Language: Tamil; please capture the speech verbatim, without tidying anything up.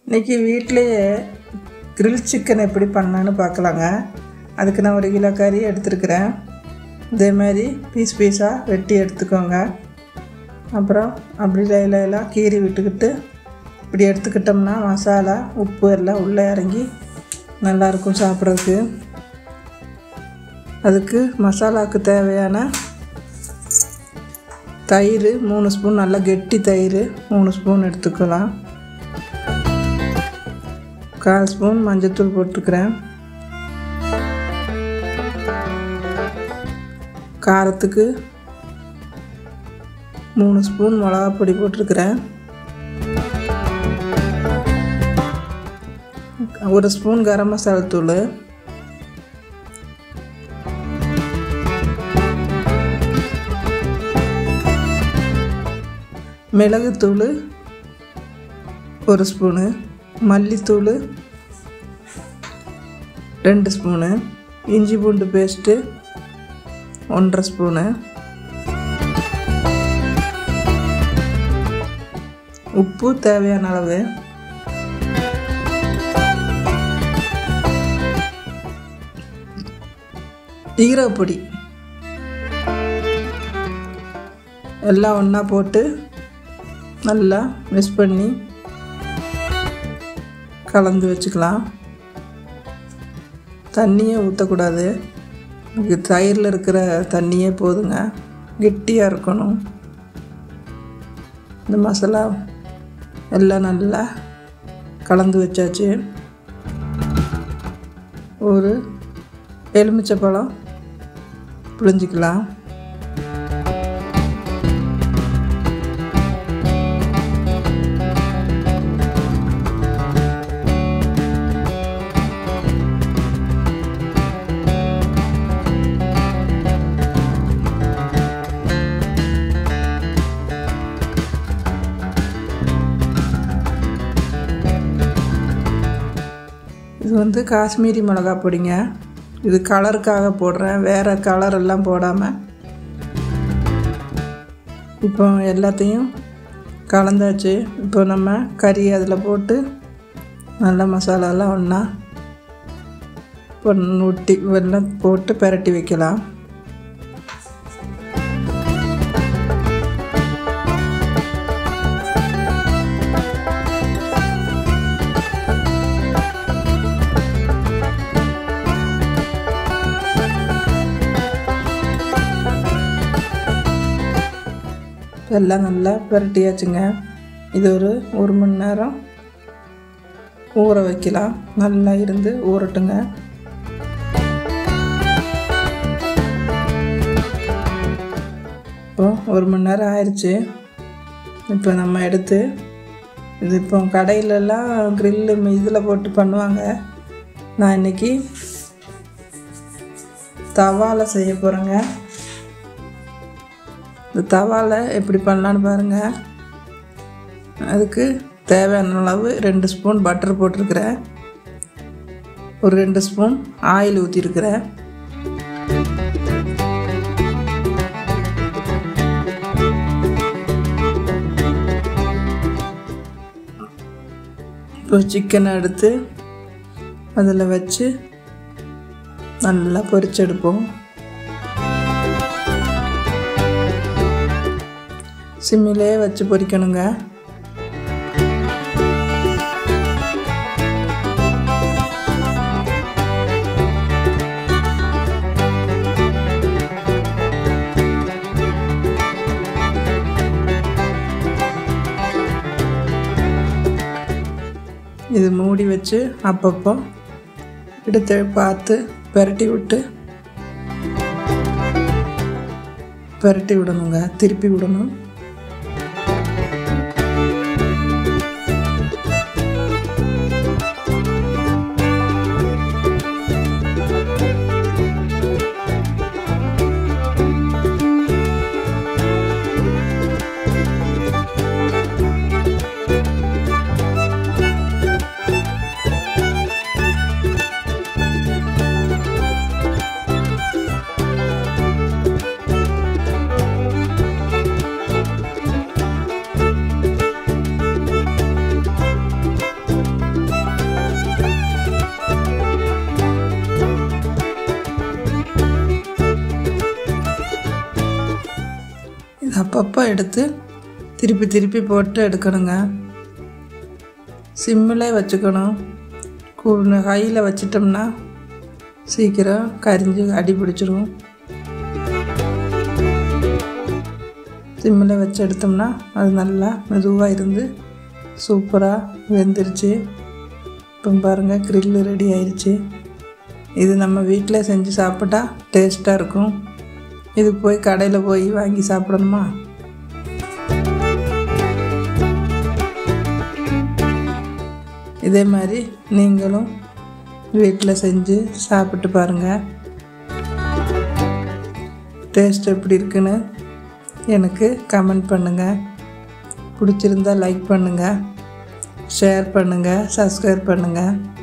இன்றைக்கி வீட்டிலையே கிரில் சிக்கன் எப்படி பண்ணலான்னு பார்க்கலாங்க. அதுக்கு நான் ஒரு கிலோ கறி எடுத்துருக்கிறேன். இதேமாதிரி பீஸ் பீஸாக வெட்டி எடுத்துக்கோங்க. அப்புறம் அப்படி லைலாம் கீறி விட்டுக்கிட்டு இப்படி எடுத்துக்கிட்டோம்னா மசாலா உப்பு எல்லாம் உள்ளே இறங்கி நல்லாயிருக்கும் சாப்பிட்றதுக்கு. அதுக்கு மசாலாவுக்கு தேவையான தயிர் மூணு ஸ்பூன், நல்லா கெட்டி தயிர் மூணு ஸ்பூன் எடுத்துக்கலாம். கால் ஸ்பூன் மஞ்சத்தூள் போட்டுக்கிறேன். காரத்துக்கு மூணு ஸ்பூன் மிளகாப்பொடி போட்டிருக்கிறேன். ஒரு ஸ்பூன் கரம் மசாலா தூள், மிளகுத்தூள் ஒரு ஸ்பூனு, மல்லித்தூள் ரெண்டு ஸ்பூனு, இஞ்சி பூண்டு பேஸ்ட்டு ஒன்றரை ஸ்பூனு, உப்பு தேவையான அளவு, ஜீரகப்பொடி எல்லாம் ஒன்றா போட்டு நல்லா மிக்ஸ் பண்ணி கலந்து வச்சுக்கலாம். தண்ணியே ஊற்றக்கூடாது, இது தயிரில் இருக்கிற தண்ணியே போதுங்க. கெட்டியாக இருக்கணும். இந்த மசாலா எல்லாம் நல்லா கலந்து வச்சாச்சு. ஒரு எலுமிச்சைப்பழம் புழிஞ்சிக்கலாம். இது வந்து காஷ்மீரி மிளகா பொடிங்க. இது கலருக்காக போடுறேன், வேறு கலர் எல்லாம் போடாமல். இப்போ எல்லாத்தையும் கலந்தாச்சு. இப்போ நம்ம கறி அதில் போட்டு நல்லா மசாலாலாம் ஒன்றா ஒட்டி எல்லாம் போட்டு பெரட்டி வைக்கலாம். எல்லாம் நல்லா புரட்டியாச்சுங்க. இது ஒரு ஒரு மணி நேரம் ஊற வைக்கலாம். நல்லா இருந்து ஊறட்டுங்க. இப்போ ஒரு மணி நேரம் ஆயிடுச்சு. இப்போ நம்ம எடுத்து இது இப்போ கடையிலலாம் கிரில்லு இதில் போட்டு பண்ணுவாங்க. நான் இன்றைக்கி தவாவில் செய்ய போகிறேங்க. இந்த தவாவில் எப்படி பண்ணலான்னு பாருங்கள். அதுக்கு தேவையான அளவு ரெண்டு ஸ்பூன் பட்டர் போட்டிருக்கிறேன். ஒரு ரெண்டு ஸ்பூன் ஆயில் ஊற்றிருக்கிறேன். இப்போ சிக்கனை எடுத்து அதில் வச்சு நல்லா பொரிச்செடுப்போம். சிம்மிலே வச்சு பொரிக்கணுங்க. இது மூடி வச்சு அப்பப்போ எடுத்து பார்த்து பெரட்டி விட்டு பெரட்டி விடணுங்க. திருப்பி விடணும். அப்பப்போ எடுத்து திருப்பி திருப்பி போட்டு எடுக்கணுங்க. சிம்மில் வச்சுக்கணும். கூ ஹையில் வச்சிட்டோம்னா சீக்கிரம் கரிஞ்சு அடி பிடிச்சிரும். சிம்மில் வச்சு எடுத்தோம்னா அது நல்லா மெதுவாக இருந்து சூப்பராக வெந்துருச்சு. இப்போ பாருங்கள், கிரில் ரெடி ஆயிடுச்சு. இது நம்ம வீட்டில் செஞ்சு சாப்பிட்டா டேஸ்ட்டாக இருக்கும். இது போய் கடையில் போய் வாங்கி சாப்பிடணுமா? இதே மாதிரி நீங்களும் வீட்டில் செஞ்சு சாப்பிட்டு பாருங்கள். டேஸ்ட் எப்படி இருக்குன்னு எனக்கு கமெண்ட் பண்ணுங்கள். பிடிச்சிருந்தா லைக் பண்ணுங்கள், ஷேர் பண்ணுங்கள், சப்ஸ்கிரைப் பண்ணுங்கள்.